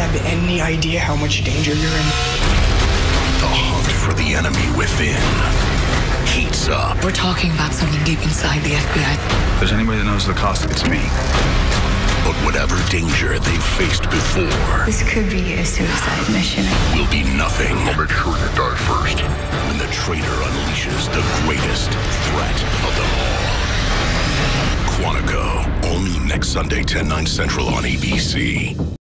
have any idea how much danger you're in? The hunt for the enemy within heats up. We're talking about something deep inside the FBI. If there's anybody that knows the cost, it's me. But whatever danger they've faced before, this could be a suicide mission. Will be nothing. I'll make sure you die first. When the traitor unleashes the greatest threat of them all. Quantico, only next Sunday, 10/9 Central on ABC.